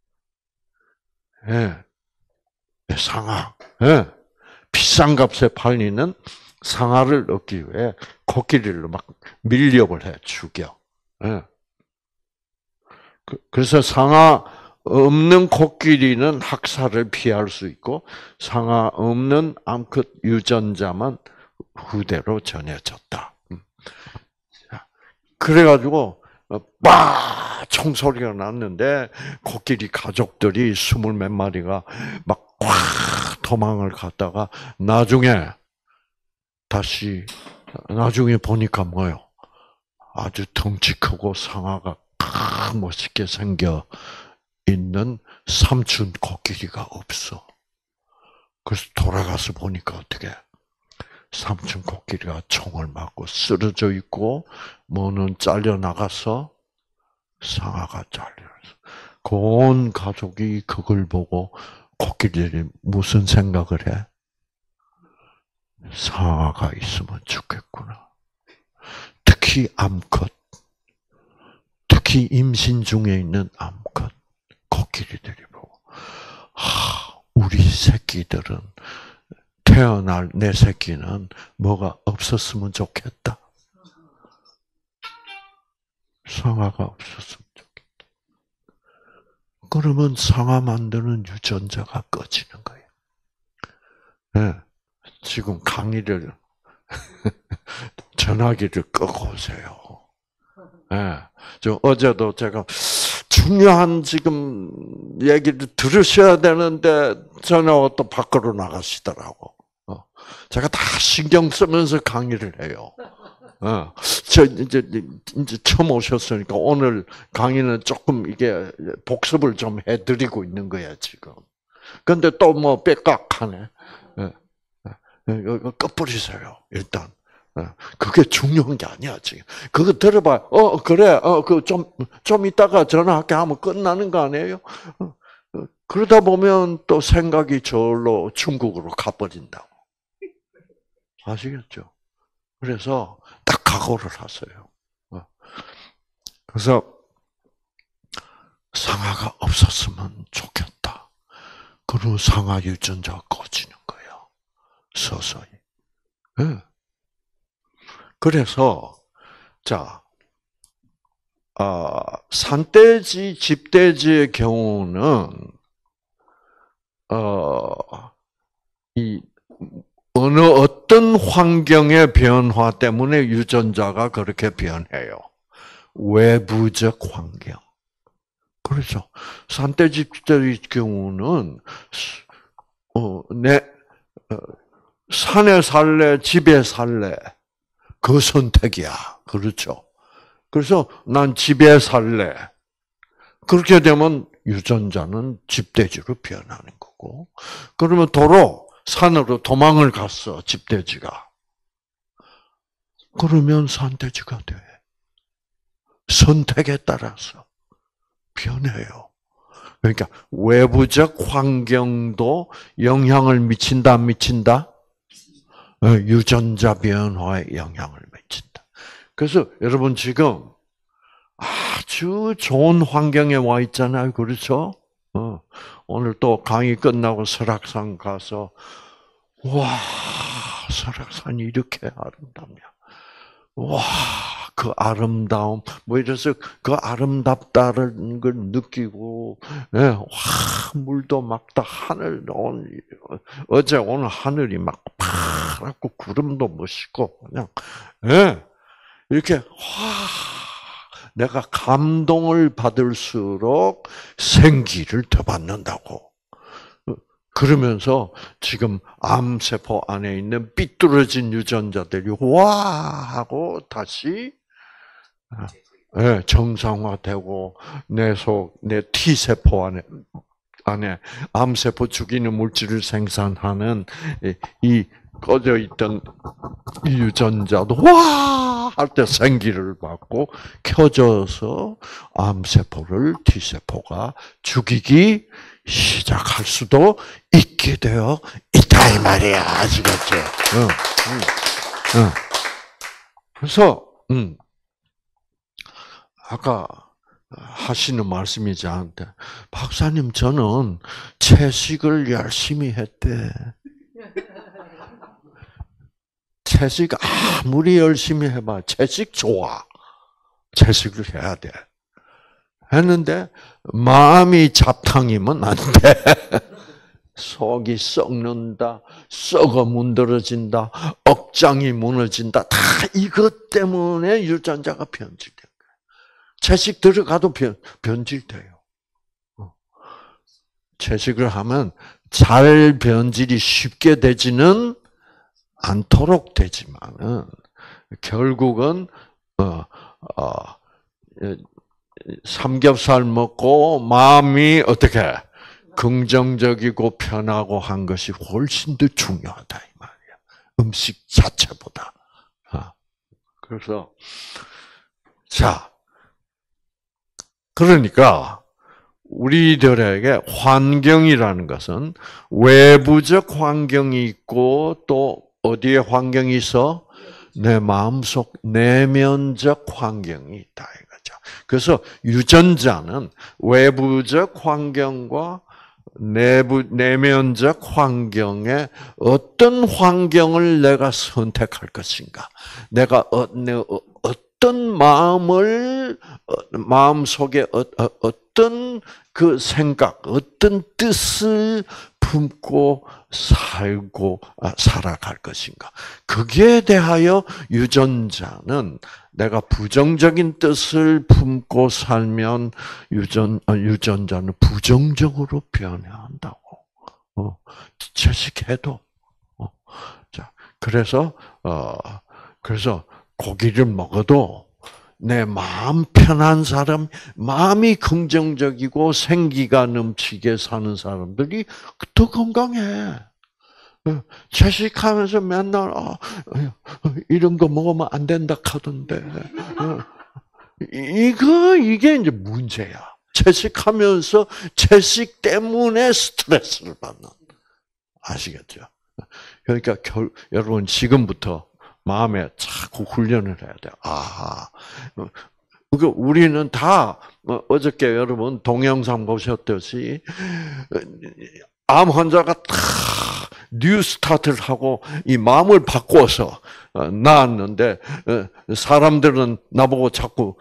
상아, 비싼 값에 팔리는 상아를 얻기 위해 코끼리를 막 밀렵을 해 죽여. 그래서 상아 없는 코끼리는 학살을 피할 수 있고 상아 없는 암컷 유전자만 후대로 전해졌다. 그래가지고 총소리가 났는데 코끼리 가족들이 20몇 마리가 막 확 도망을 갔다가 나중에 보니까 뭐요? 아주 덩치 크고 상아가 멋있게 생겨 있는 삼촌 코끼리가 없어. 그래서 돌아가서 보니까 어떻게? 삼촌 코끼리가 총을 맞고 쓰러져 있고 뭐는 잘려 나가서 상아가 잘려서 온 가족이 그걸 보고 코끼리들이 무슨 생각을 해? 상아가 있으면 좋겠구나. 특히 암컷, 특히 임신 중에 있는 암컷 코끼리들이 보고 우리 새끼들은 태어날 내 새끼는 뭐가 없었으면 좋겠다. 상아가 없었으면 좋겠다. 그러면 상아 만드는 유전자가 꺼지는 거예요. 네. 지금 강의를 전화기를 끄고 오세요. 네. 저 어제도 제가 중요한 지금 얘기를 들으셔야 되는데 전화가 또 밖으로 나가시더라고. 제가 다 신경 쓰면서 강의를 해요. 저 이제 처음 오셨으니까 오늘 강의는 조금 이게 복습을 좀 해드리고 있는 거야 지금. 근데 또 뭐 빽깍하네. 꺼버리세요 일단. 그게 중요한 게 아니야 지금. 그거 들어봐. 그래. 좀 이따가 전화할게 하면 끝나는 거 아니에요? 그러다 보면 또 생각이 저로 중국으로 가버린다고. 아시겠죠? 그래서 딱 각오를 하세요. 그래서 상아가 없었으면 좋겠다. 그리고 상아 유전자가 꺼지는 거예요. 서서히. 그래서 자, 산돼지, 집돼지의 경우는 이 어떤 환경의 변화 때문에 유전자가 그렇게 변해요. 외부적 환경. 그렇죠. 산돼지의 경우는 산에 살래, 집에 살래. 그 선택이야. 그렇죠. 그래서 난 집에 살래. 그렇게 되면 유전자는 집돼지로 변하는 거고. 그러면 도로 산으로 도망을 갔어. 집돼지가. 그러면 산돼지가 돼. 선택에 따라서 변해요. 그러니까 외부적 환경도 영향을 미친다, 안 미친다? 유전자 변화에 영향을 미친다. 그래서 여러분 지금 아주 좋은 환경에 와 있잖아요. 그렇죠? 오늘 또 강의 끝나고 설악산 가서 와, 설악산이 이렇게 아름답냐. 와, 그 아름다움, 뭐 이래서 그 아름답다는 걸 느끼고, 예, 와, 물도 막 다 하늘, 어제 오늘 하늘이 막 파랗고 구름도 멋있고, 그냥, 예, 이렇게, 와, 내가 감동을 받을수록 생기를 더 받는다고. 그러면서 지금 암세포 안에 있는 삐뚤어진 유전자들이 와 하고 다시 정상화되고 내 T세포 안에 암세포 죽이는 물질을 생산하는 이 꺼져 있던 이 유전자도 와 할 때 생기를 받고 켜져서 암세포를 T세포가 죽이기 시작할 수도 있게 되어 있다 이 말이야. 아시겠죠? 그래서 아까 하시는 말씀이 저한테 박사님 저는 채식을 열심히 했대. 채식 아무리 열심히 해봐 채식 좋아. 채식을 해야 돼. 했는데 마음이 잡탕이면 안 돼. 속이 썩는다, 썩어 문드러진다, 억장이 무너진다. 다 이것 때문에 유전자가 변질된 거예요. 채식 들어가도 변질돼요. 채식을 하면 잘 변질이 쉽게 되지는 않도록 되지만은 결국은 삼겹살 먹고 마음이 어떻게 긍정적이고 편하고 한 것이 훨씬 더 중요하다 이 말이야. 음식 자체보다. 그래서 자 그러니까 우리들에게 환경이라는 것은 외부적 환경이 있고 또 어디에 환경이 있어? 내 마음속 내면적 환경이 있다 이거죠. 그래서 유전자는 외부적 환경과 내면적 환경에 어떤 환경을 내가 선택할 것인가? 내가 어떤 마음속에 어떤 그 생각, 어떤 뜻을 품고 살아갈 것인가. 거기에 대하여 유전자는 내가 부정적인 뜻을 품고 살면 유전자는 부정적으로 변해한다고. 채식해도. 자, 그래서 고기를 먹어도 내 마음 편한 사람, 마음이 긍정적이고 생기가 넘치게 사는 사람들이 더 건강해. 채식하면서 맨날 이런 거 먹으면 안 된다 하던데 이게 이제 문제야. 채식하면서 채식 때문에 스트레스를 받는. 아시겠죠? 그러니까 여러분 지금부터 마음에 자꾸 훈련을 해야 돼. 그러니까 우리는 다 어저께 여러분 동영상 보셨듯이 암 환자가 다 뉴스타트를 하고 이 마음을 바꿔서 나았는데 사람들은 나보고 자꾸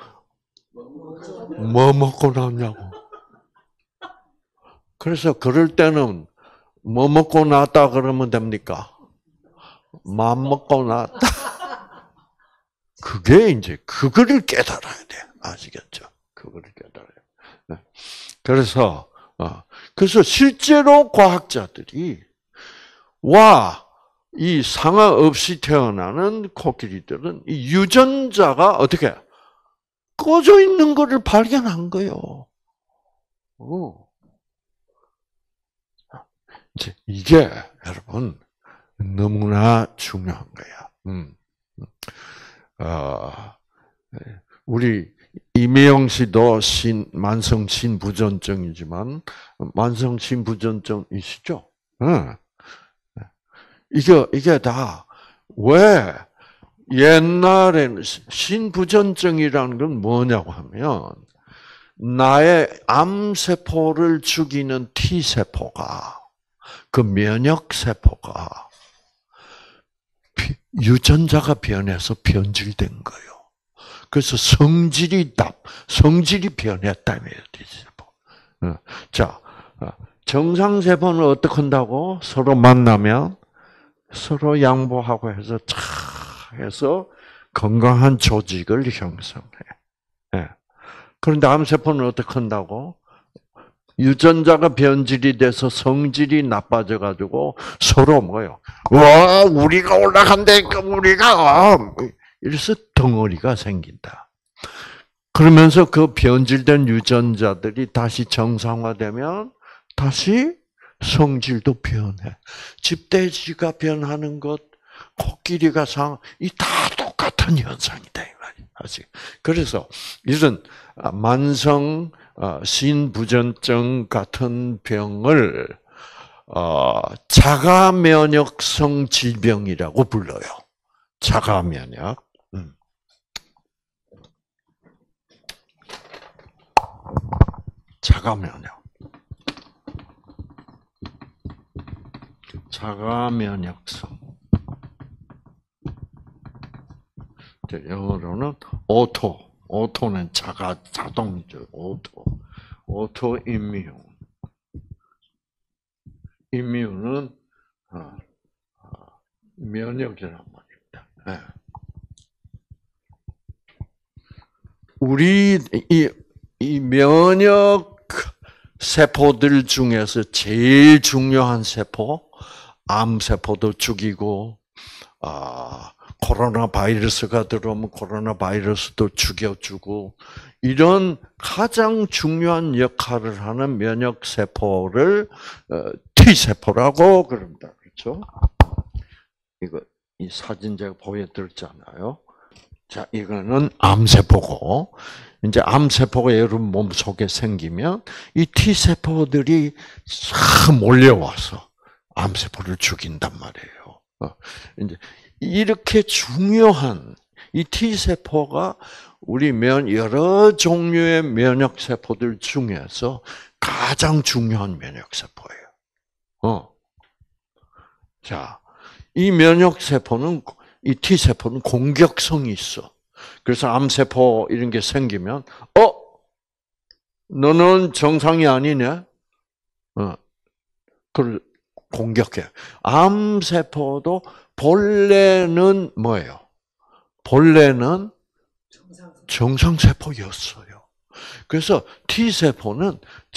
뭐 먹고 나왔냐고. 그래서 그럴 때는 뭐 먹고 나왔다 그러면 됩니까? 마음 먹고 나왔다. 그게 이제 그거를 깨달아야 돼. 아시겠죠? 그거를 깨달아야 돼. 그래서 실제로 과학자들이 이 상아 없이 태어나는 코끼리들은 이 유전자가 어떻게 꺼져 있는 것을 발견한 거예요. 이제 이게 여러분 너무나 중요한 거야. 우리 이미영 씨도 만성 신부전증이지만 만성 신부전증이시죠? 응. 이게 다 왜 옛날에는 신부전증이라는 건 뭐냐고 하면 나의 암세포를 죽이는 T세포가 그 면역세포가 유전자가 변해서 변질된 거예요. 그래서 성질이 변했다며, T세포. 자, 정상세포는 어떻게 한다고? 서로 만나면 서로 양보하고 해서 해서 건강한 조직을 형성해. 그런데 암세포는 어떻게 한다고? 유전자가 변질이 돼서 성질이 나빠져가지고 서로 뭐요? 와, 우리가 올라간다니까 우리가 이래서 덩어리가 생긴다. 그러면서 그 변질된 유전자들이 다시 정상화되면 다시 성질도 변해. 집돼지가 변하는 것, 코끼리가 이 다 똑같은 현상이다 이 말이야. 아직. 그래서 이런 만성 신부전증 같은 병을 자가면역성 질병이라고 불러요. 자가면역. 자가면역. 자가면역성. 영어로는 오토는 자동이죠. 오토 임뮤. 임뮤는 면역이란 말입니다. 네. 우리 이 면역 세포들 중에서 제일 중요한 세포, 암 세포도 죽이고, 코로나 바이러스가 들어오면 코로나 바이러스도 죽여주고, 이런 가장 중요한 역할을 하는 면역 세포를 T 세포라고 그럽니다. 그렇죠? 이 사진 제가 보여드렸잖아요. 자, 이거는 암 세포고, 이제 암 세포가 여러분 몸 속에 생기면 이 T 세포들이 싹 몰려와서 암 세포를 죽인단 말이에요. 이제 이렇게 중요한 이 T 세포가 우리 여러 종류의 면역 세포들 중에서 가장 중요한 면역 세포예요. 자, 이 면역 세포는 이 T 세포는 공격성이 있어. 그래서 암세포 이런 게 생기면 너는 정상이 아니네. 그걸 공격해. 암세포도 본래는 뭐예요? 본래는 정상세포였어요. 그래서 T세포는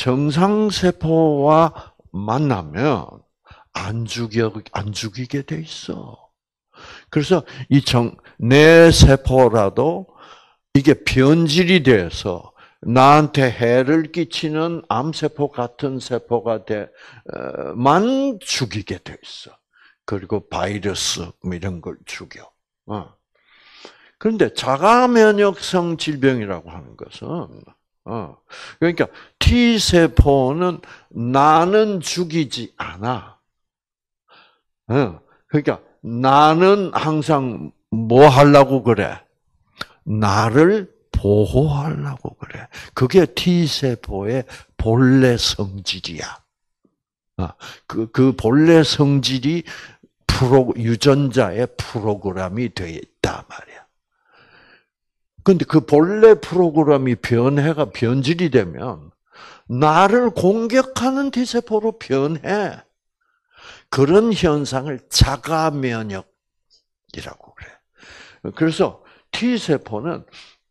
정상세포와 만나면 안 죽이게 돼 있어. 그래서 내 세포라도 이게 변질이 돼서 나한테 해를 끼치는 암세포 같은 세포가 만 죽이게 돼 있어. 그리고 바이러스 이런 걸 죽여. 그런데 자가면역성 질병이라고 하는 것은 그러니까 T세포는 나는 죽이지 않아. 그러니까 나는 항상 뭐 하려고 그래? 나를 보호하려고 그래. 그게 T세포의 본래 성질이야. 그 본래 성질이 유전자의 프로그램이 되어 있단 말이야. 근데 그 본래 프로그램이 변질이 되면 나를 공격하는 T세포로 변해. 그런 현상을 자가면역이라고 그래. 그래서 T세포는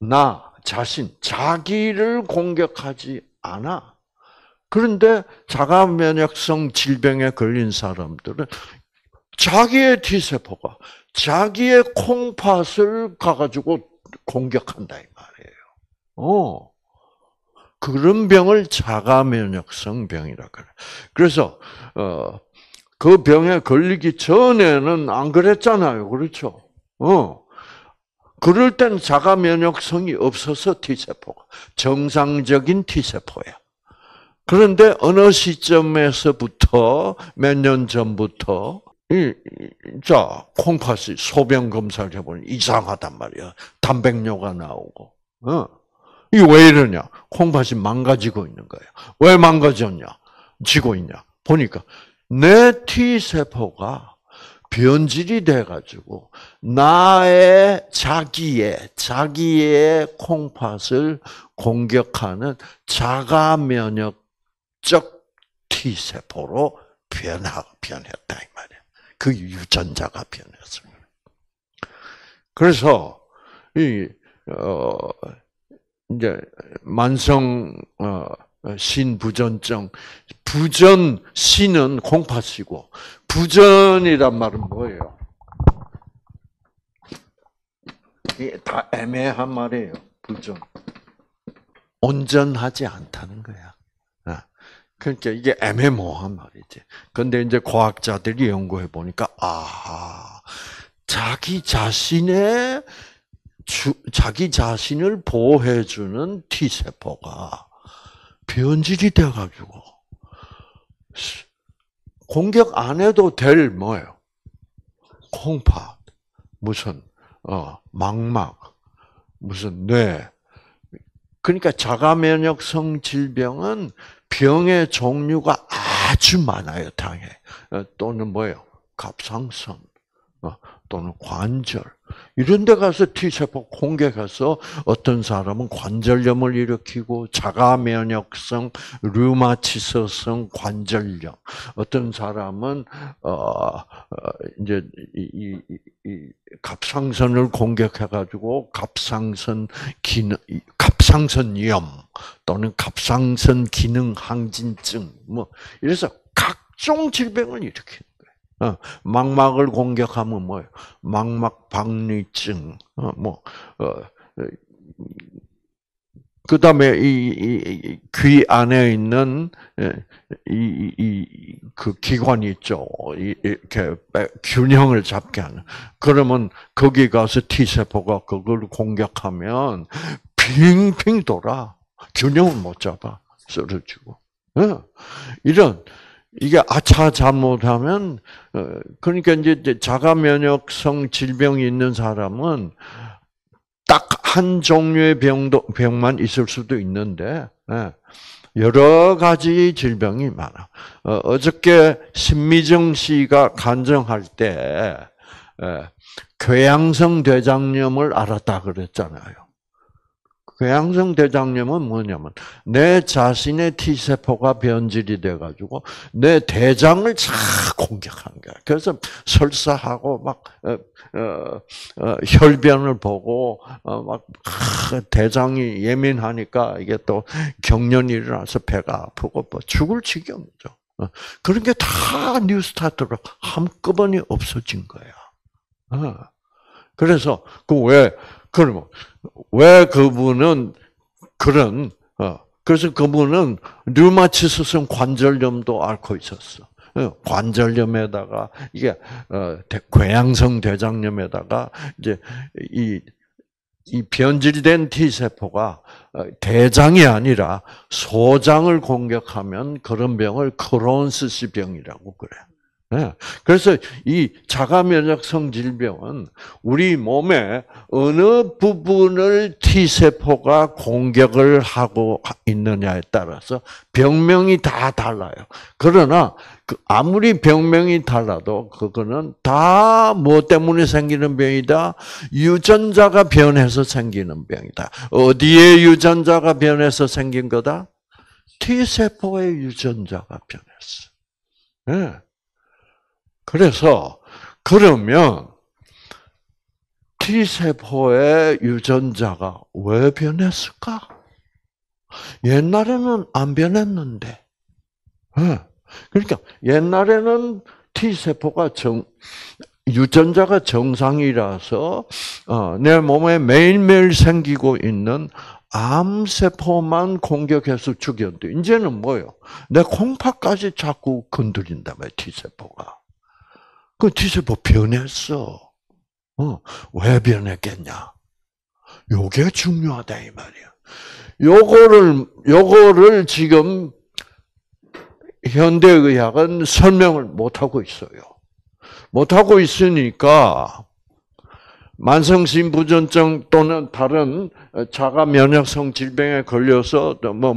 자기를 공격하지 않아. 그런데 자가면역성 질병에 걸린 사람들은 자기의 T세포가 자기의 콩팥을 가가지고 공격한다 이 말이에요. 그런 병을 자가면역성 병이라 그래. 그래서 그 병에 걸리기 전에는 안 그랬잖아요. 그렇죠? 그럴 때는 자가 면역성이 없어서 T세포가 정상적인 T세포야. 그런데 어느 시점에서부터 몇 년 전부터 콩팥이 소변 검사를 해보니 이상하단 말이야. 단백뇨가 나오고. 이게 왜 이러냐? 콩팥이 망가지고 있는 거야. 왜 망가졌냐? 지고 있냐? 보니까 내 T세포가 변질이 돼가지고 나의 자기의 콩팥을 공격하는 자가 면역적 T세포로 변했다 이 말이야. 그 유전자가 변했습니다. 그래서 이제 만성 신부전증, 부전 신은 콩팥이고 부전이란 말은 뭐예요? 이게 다 애매한 말이에요. 부전. 온전하지 않다는 거야. 그러니까 이게 애매모호한 말이지. 근데 이제 과학자들이 연구해 보니까 자기 자신을 보호해주는 T세포가 변질이 돼가지고 공격 안 해도 될 뭐예요? 콩팥, 무슨 망막, 무슨 뇌. 그러니까 자가 면역성 질병은 병의 종류가 아주 많아요, 당에. 또는 뭐예요? 갑상선, 또는 관절. 이런 데 가서 T세포 공격해서 어떤 사람은 관절염을 일으키고 자가 면역성 류마티스성 관절염. 어떤 사람은 이제 이 갑상선을 공격해 가지고 갑상선염 또는 갑상선 기능 항진증 뭐 이래서 각종 질병을 일으키는 거예요. 망막을 공격하면 뭐예요? 망막 박리증, 그다음에 이 귀 안에 있는 그 기관이 있죠. 이렇게 균형을 잡게 하는. 그러면 거기 가서 T세포가 그걸 공격하면 빙빙 돌아. 균형을 못 잡아. 쓰러지고. 이게 잘못하면, 그러니까 이제 자가 면역성 질병이 있는 사람은 딱 한 종류의 병만 있을 수도 있는데, 여러 가지 질병이 많아. 어저께 신미정 씨가 간증할 때, 궤양성 대장염을 알았다 그랬잖아요. 궤양성 대장염은 뭐냐면 내 자신의 T세포가 변질이 돼가지고 내 대장을 쫙 공격한 거야. 그래서 설사하고 막 혈변을 보고 막 대장이 예민하니까 이게 또 경련이 일어나서 배가 아프고 뭐 죽을 지경이죠. 그런 게 다 뉴스타트로 한꺼번에 없어진 거야. 그래서 그러면 왜 그분은 그래서 그분은 류마티스성 관절염도 앓고 있었어. 관절염에다가 이게 궤양성 대장염에다가 이제 이 변질된 T세포가 대장이 아니라 소장을 공격하면 그런 병을 크론스시 병이라고 그래. 그래서 이 자가 면역성 질병은 우리 몸의 어느 부분을 T세포가 공격을 하고 있느냐에 따라서 병명이 다 달라요. 그러나 아무리 병명이 달라도 그거는 다 뭐 때문에 생기는 병이다? 유전자가 변해서 생기는 병이다. 어디에 유전자가 변해서 생긴 거다? T세포의 유전자가 변했어. 그러면 T세포의 유전자가 왜 변했을까? 옛날에는 안 변했는데. 그러니까 옛날에는 T세포가 유전자가 정상이라서 내 몸에 매일매일 생기고 있는 암세포만 공격해서 죽였는데 이제는 뭐예요? 내 콩팥까지 자꾸 건드린다며 T세포가. 그 T세포 변했어. 왜 변했겠냐? 요게 중요하다 이 말이야. 요거를 지금 현대의학은 설명을 못하고 있어요. 못하고 있으니까 만성신부전증 또는 다른 자가 면역성 질병에 걸려서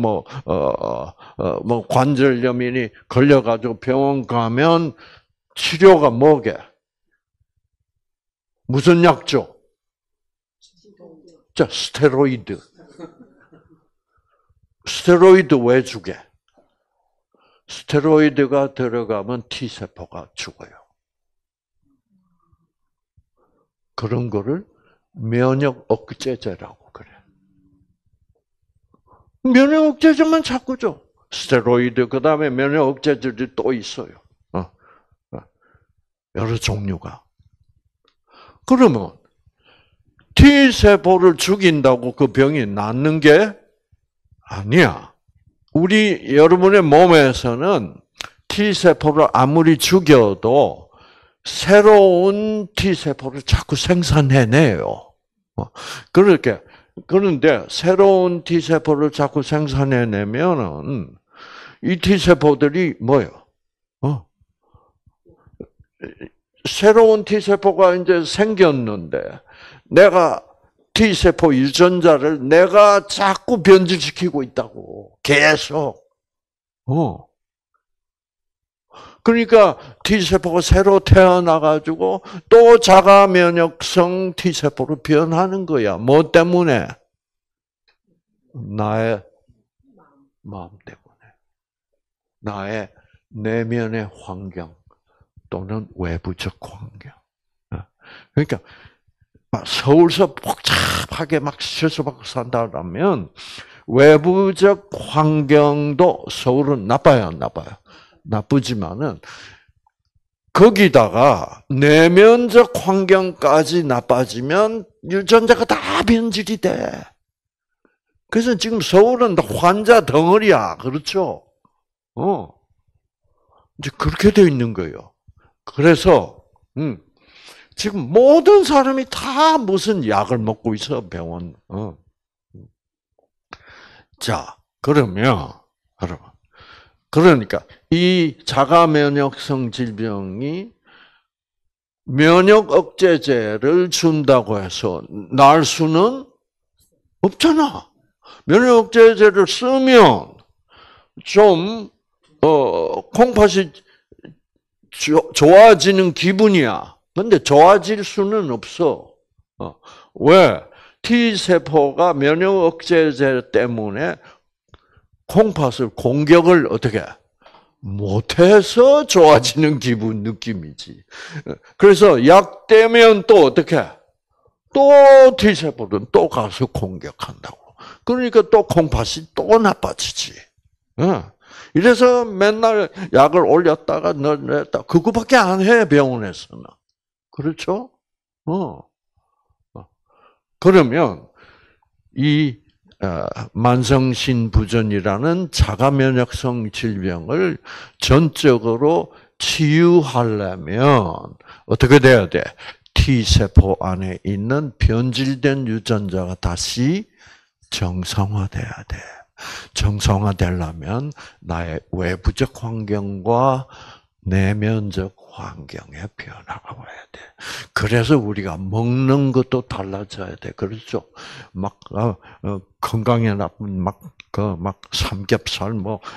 관절염이니 걸려가지고 병원 가면 치료가 뭐게? 무슨 약 줘? 자, 스테로이드. 스테로이드 왜 주게? 스테로이드가 들어가면 T세포가 죽어요. 그런 거를 면역 억제제라고 그래. 면역 억제제만 자꾸 줘. 스테로이드, 그 다음에 면역 억제제들이 또 있어요. 여러 종류가. 그러면 T세포를 죽인다고 그 병이 낫는 게 아니야. 여러분의 몸에서는 T세포를 아무리 죽여도 새로운 T세포를 자꾸 생산해내요. 그런데 새로운 T세포를 자꾸 생산해내면은 이 T세포들이 뭐예요? 새로운 T세포가 이제 생겼는데 내가 T세포 유전자를 내가 자꾸 변질시키고 있다고. 계속. 그러니까 T세포가 새로 태어나가지고 또 자가 면역성 T세포로 변하는 거야. 뭐 때문에? 나의 마음 때문에. 나의 내면의 환경 또는 외부적 환경. 그러니까 서울서 복잡하게 막 스트레스 받고 산다면 외부적 환경도 서울은 나빠요, 안 나빠요? 나쁘지만은 거기다가 내면적 환경까지 나빠지면 유전자가 다 변질이 돼. 그래서 지금 서울은 환자 덩어리야, 그렇죠? 이제 그렇게 되어 있는 거예요. 그래서 지금 모든 사람이 다 무슨 약을 먹고 있어, 병원. 자, 그러면 여러분. 그러니까 이 자가 면역성 질병이 면역 억제제를 준다고 해서 나을 수는 없잖아. 면역 억제제를 쓰면 좀 콩팥이 좋아지는 기분이야. 근데 좋아질 수는 없어. 왜? T세포가 면역 억제제 때문에 콩팥을 공격을 어떻게 못해서 좋아지는 기분 느낌이지. 그래서 약 떼면 또 어떻게? 또 T세포는 또 가서 공격한다고. 그러니까 또 콩팥이 또 나빠지지. 이래서 맨날 약을 올렸다가 넣었다. 그거밖에 안 해, 병원에서는. 그렇죠? 그러면 이 만성신부전이라는 자가면역성 질병을 전적으로 치유하려면 어떻게 돼야 돼? T세포 안에 있는 변질된 유전자가 다시 정상화돼야 돼. 정상화되려면 나의 외부적 환경과 내면적 환경의 변화가 와야 돼. 그래서 우리가 먹는 것도 달라져야 돼. 그렇죠? 막 건강에 나쁜 막 삼겹살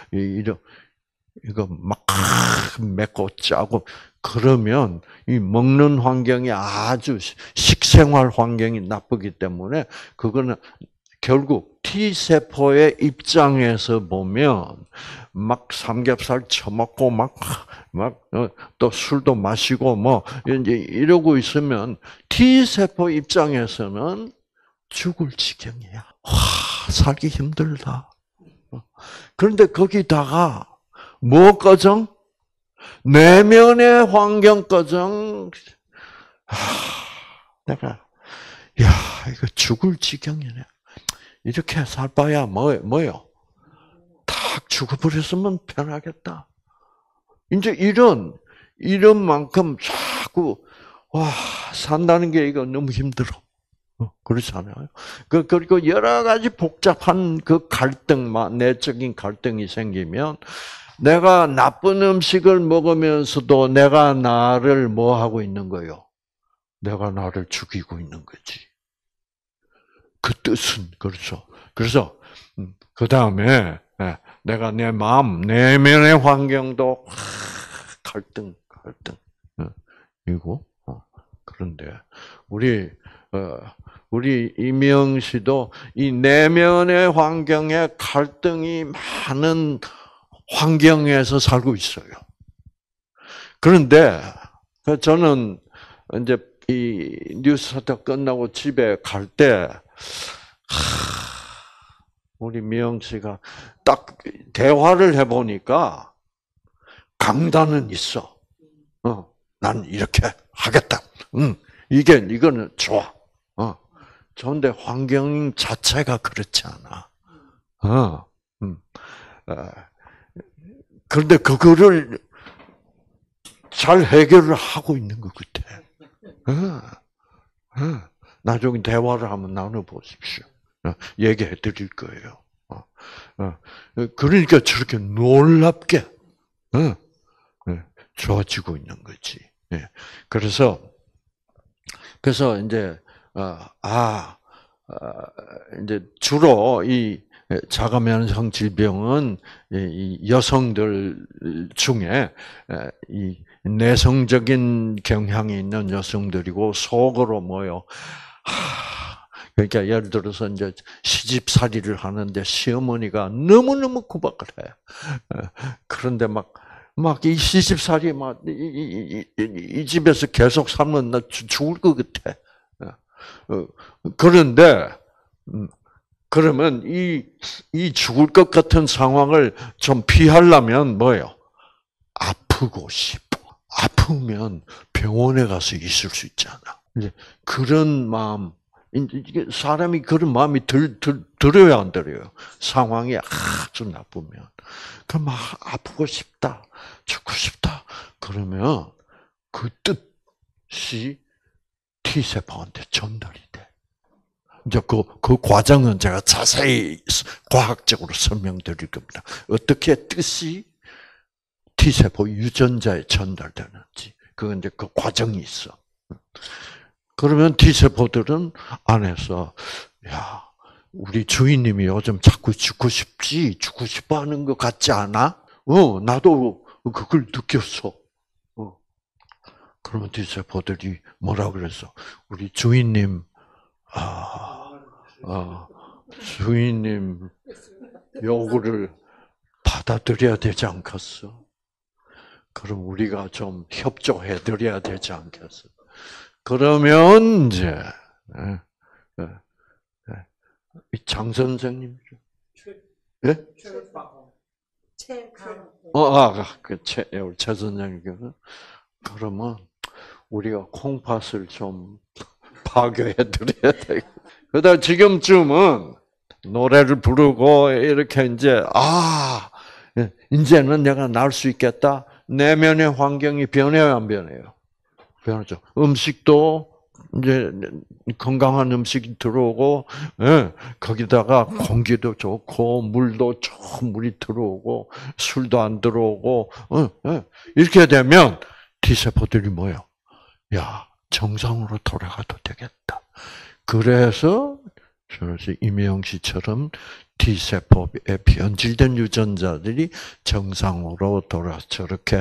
이거 막 맵고 짜고 그러면 이 먹는 환경이 아주 식생활 환경이 나쁘기 때문에 그거는 결국 T세포의 입장에서 보면 막 삼겹살 처먹고 또 술도 마시고 이제 이러고 있으면 T세포 입장에서는 죽을 지경이야. 살기 힘들다. 그런데 거기다가 뭐까정? 내면의 환경까정 내가 이거 죽을 지경이네. 이렇게 살 바야 뭐요? 탁 죽어버렸으면 편하겠다. 이제 이런 만큼 자꾸 산다는 게 이거 너무 힘들어. 그렇잖아요. 그리고 여러 가지 복잡한 그 내적인 갈등이 생기면 내가 나쁜 음식을 먹으면서도 내가 나를 뭐 하고 있는 거요? 내가 나를 죽이고 있는 거지. 그 뜻은 그렇죠. 그래서 그 다음에 내가 내 마음, 내면의 환경도 갈등. 이고 그런데 우리 이명 씨도 이 내면의 환경에 갈등이 많은 환경에서 살고 있어요. 그런데 저는 이제 이 뉴스타트 끝나고 집에 갈 때 우리 미영 씨가 딱 대화를 해보니까 강단은 있어. 난 이렇게 하겠다. 이거는 좋아. 좋은데 환경 자체가 그렇지 않아. 그런데 그거를 잘 해결을 하고 있는 것 같아. 나중에 대화를 한번 나눠보십시오. 얘기해 드릴 거예요. 그러니까 저렇게 놀랍게 좋아지고 있는 거지. 그래서 이제 이제 주로 이 자가면성 질병은 이 여성들 중에 이 내성적인 경향이 있는 여성들이고 속으로 뭐요? 그러니까 예를 들어서 이제 시집살이를 하는데 시어머니가 너무너무 구박을 해. 그런데 막 이 시집살이 이 집에서 계속 살면 나 죽을 것 같아. 그런데 그러면 이 죽을 것 같은 상황을 좀 피하려면 뭐예요? 아프고 싶어. 아프면 병원에 가서 있을 수 있잖아. 이제 그런 마음, 사람이 그런 마음이 들어야 안 들어요. 상황이 아주 나쁘면. 그럼 아프고 싶다, 죽고 싶다. 그러면 그 뜻이 T세포한테 전달이 돼. 이제 그 과정은 제가 자세히 과학적으로 설명드릴 겁니다. 어떻게 뜻이 T세포 유전자에 전달되는지. 그건 이제 그 과정이 있어. 그러면 T세포들은 안에서, 우리 주인님이 요즘 자꾸 죽고 싶어 하는 것 같지 않아? 나도 그걸 느꼈어. 그러면 T세포들이 뭐라 그랬어? 우리 주인님, 주인님 요구를 받아들여야 되지 않겠어? 그럼 우리가 좀 협조해 드려야 되지 않겠어? 그러면 이제 장 선생님이죠. 예? 최 선생님께서 그러면 우리가 콩팥을 좀 파괴해 드려야 돼. 그러다 지금쯤은 노래를 부르고 이렇게 이제는 내가 날 수 있겠다. 내면의 환경이 변해요, 안 변해요? 변하죠. 음식도 이제 건강한 음식이 들어오고, 거기다가 공기도 좋고, 물도 좋은 물이 들어오고, 술도 안 들어오고, 이렇게 되면 T세포들이 뭐예요? 정상으로 돌아가도 되겠다. 그래서 이미영 씨처럼 T세포에 변질된 유전자들이 정상으로 저렇게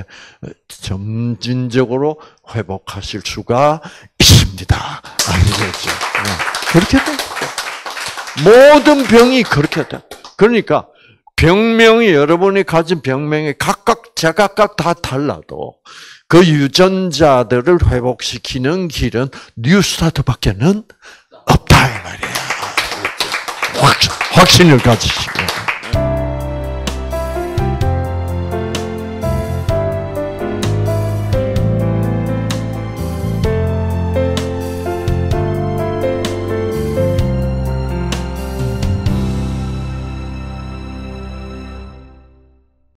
점진적으로 회복하실 수가 있습니다. 아니겠죠? 그렇게 돼. 모든 병이 그렇게 돼. 그러니까 병명이 여러분이 가진 병명이 제각각 다 달라도 그 유전자들을 회복시키는 길은 뉴스타트밖에는 없다 이 말이에요. 확신을 가지시고.